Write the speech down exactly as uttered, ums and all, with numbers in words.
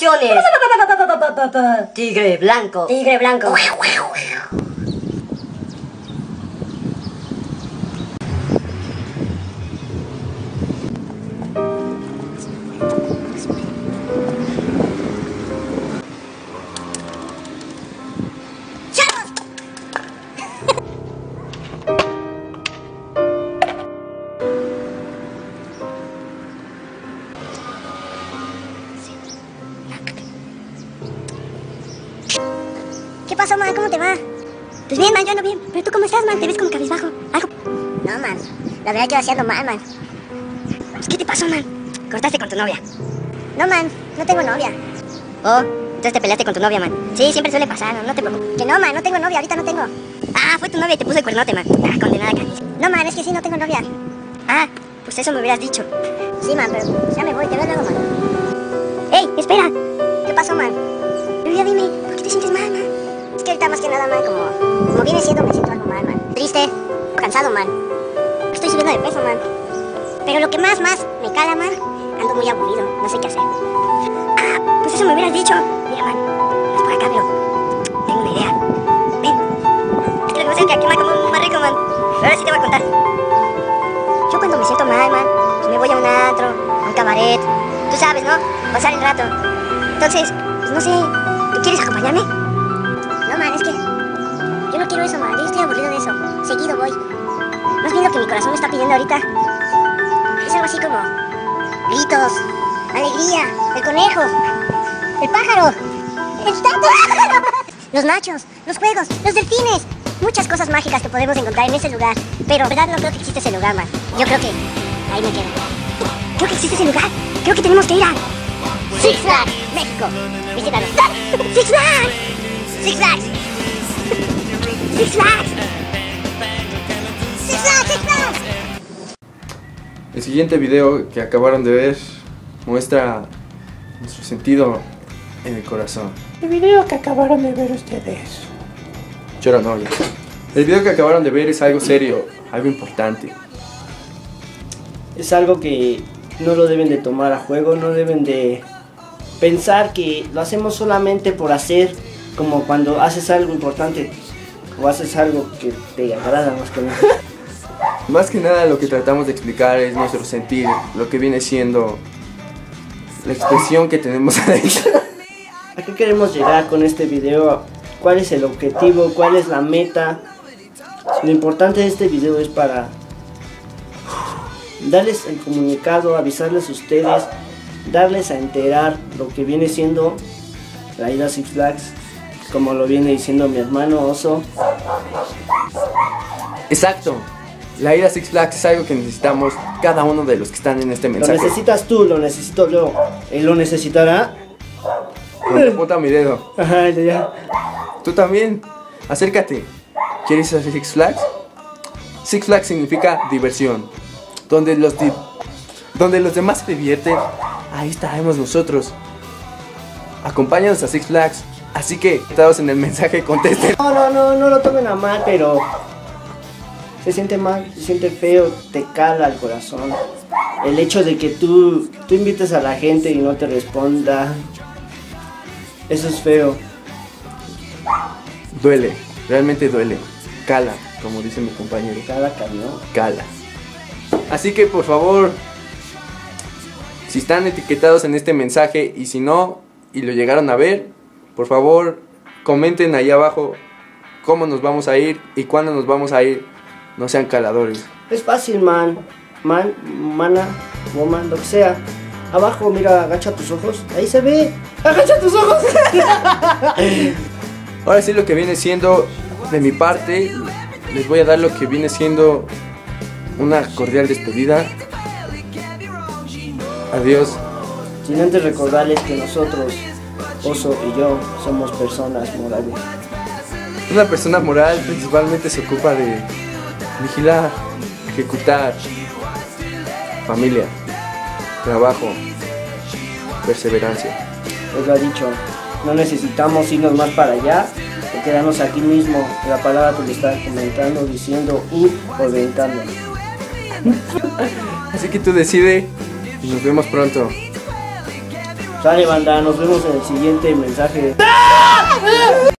Opciones. Tigre blanco. Tigre blanco. ¿Qué pasó, man? ¿Cómo te va? Pues bien, man, yo ando bien. Pero tú, ¿cómo estás, man? Te ves como cabizbajo. ¿Algo? No, man. La verdad que va ando mal, man. Pues, ¿qué te pasó, man? Cortaste con tu novia. No, man. No tengo novia. Oh, entonces te peleaste con tu novia, man. Sí, siempre suele pasar. No, no te preocupes. Que no, man. No tengo novia. Ahorita no tengo. Ah, fue tu novia y te puso el cuernote, man. Ah, condenada carniza. No, man. Es que sí, no tengo novia. Ah, pues eso me hubieras dicho. Sí, man, pero ya me voy. Te veo luego, man. ¡Ey! ¡Espera! ¿Qué pasó, man? Pero ya dime. ¿Por qué te sientes mal, man? Es que ahorita más que nada, man, como, como viene siendo, me siento algo mal, man. Triste, cansado, man. Estoy subiendo de peso, man. Pero lo que más, más me cala, man, ando muy aburrido, no sé qué hacer. Ah, pues eso me hubieras dicho. Mira, man, es por acá, pero tengo una idea. Ven. Es que lo que pasa es que aquí me como más rico, man. Ahora sí te voy a contar. Yo cuando me siento mal, man, pues me voy a un antro, a un cabaret. Tú sabes, ¿no? Pasar el rato. Entonces, pues no sé, ¿tú quieres acompañarme? No, man, es que yo no quiero eso, man. Yo estoy aburrido de eso. Seguido voy. Más bien lo que mi corazón me está pidiendo ahorita es algo así como gritos, alegría, el conejo, el pájaro, el tato, los nachos, los juegos, los delfines. Muchas cosas mágicas que podemos encontrar en ese lugar. Pero en verdad no creo que existe ese lugar, man. Yo creo que ahí me quedo. Creo que existe ese lugar. Creo que tenemos que ir a Six Flags, México. Visítanos. Six Flags. Six Flags. Six Flags. Six Flags, Six Flags. El siguiente video que acabaron de ver muestra nuestro sentido en el corazón. El video que acabaron de ver ustedes. Llora novia. El video que acabaron de ver es algo serio, algo importante. Es algo que no lo deben de tomar a juego, no deben de pensar que lo hacemos solamente por hacer, como cuando haces algo importante o haces algo que te agrada más que nada. Más que nada lo que tratamos de explicar es nuestro sentir, lo que viene siendo la expresión que tenemos adentro. ¿A qué queremos llegar con este video? ¿Cuál es el objetivo? ¿Cuál es la meta? Lo importante de este video es para darles el comunicado, avisarles a ustedes, darles a enterar lo que viene siendo la ida a Six Flags, como lo viene diciendo mi hermano Oso. Exacto, la ida a Six Flags es algo que necesitamos cada uno de los que están en este mensaje. Lo necesitas tú, lo necesito yo, él lo necesitará. Con la puta mi dedo. Ajá, ya, ya. Tú también, acércate. ¿Quieres ir a Six Flags? Six Flags significa diversión. Donde los, di donde los demás se divierten, ahí estaremos nosotros. Acompáñanos a Six Flags. Así que, estados en el mensaje, contesten. No, no, no, no lo tomen a mal, pero se siente mal, se siente feo, te cala el corazón. El hecho de que tú, tú invites a la gente y no te responda, eso es feo. Duele, realmente duele. Cala, como dice mi compañero. Cada camión. Cala. Así que por favor, si están etiquetados en este mensaje y si no, y lo llegaron a ver, por favor, comenten ahí abajo cómo nos vamos a ir y cuándo nos vamos a ir. No sean caladores. Es fácil, man. Man, mana, woman, lo que sea. Abajo, mira, agacha tus ojos. Ahí se ve. Agacha tus ojos. Ahora sí, lo que viene siendo de mi parte, les voy a dar lo que viene siendo una cordial despedida. Adiós. Sin antes recordarles que nosotros, Oso y yo, somos personas morales. Una persona moral principalmente se ocupa de vigilar, ejecutar, familia, trabajo, perseverancia. Les lo ha dicho, no necesitamos irnos más para allá o quedarnos aquí mismo. La palabra te lo está comentando, diciendo y orientando. Así que tú decide y nos vemos pronto. Sale, banda, nos vemos en el siguiente mensaje.